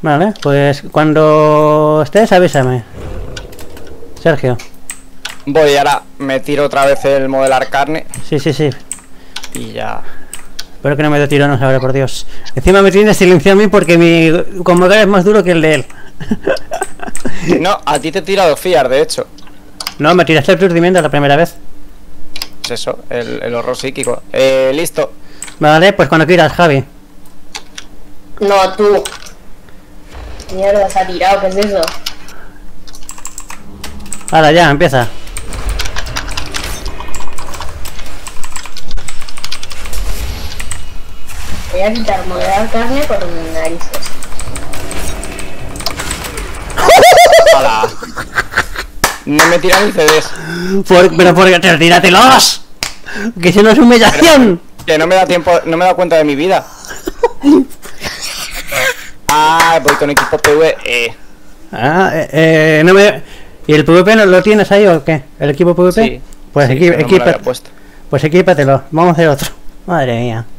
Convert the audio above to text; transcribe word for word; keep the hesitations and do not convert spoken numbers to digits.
Vale, pues cuando estés avísame, Sergio. Voy, ahora me tiro otra vez el modelar carne. Sí, sí, sí. Y ya. Espero que no me dé tirones ahora, por Dios. Encima me tiene silenciado a mí porque mi convocar es más duro que el de él. No, a ti te he tirado fiar, de hecho. No, me tiraste el procedimiento la primera vez. Es eso, el, el horror psíquico. Eh, listo. Vale, pues cuando quieras, Javi. No, tú. Mierda, se ha tirado, ¿qué es eso? Ahora ya, empieza. Voy a quitar moderar carne por mis narices. ¡Hala! No me tiran ni C Ds. Por, pero porque te tíratelos. Que si no es humillación. Que no me da tiempo, no me da cuenta de mi vida. Ah, voy con equipo P V E. Ah, eh, eh, no me... ¿Y el PvP no lo tienes ahí o qué? ¿El equipo PvP? Sí. Pues, Sí, equi pero no me lo había equípate, puesto. pues equípatelo. Vamos a hacer otro. Madre mía.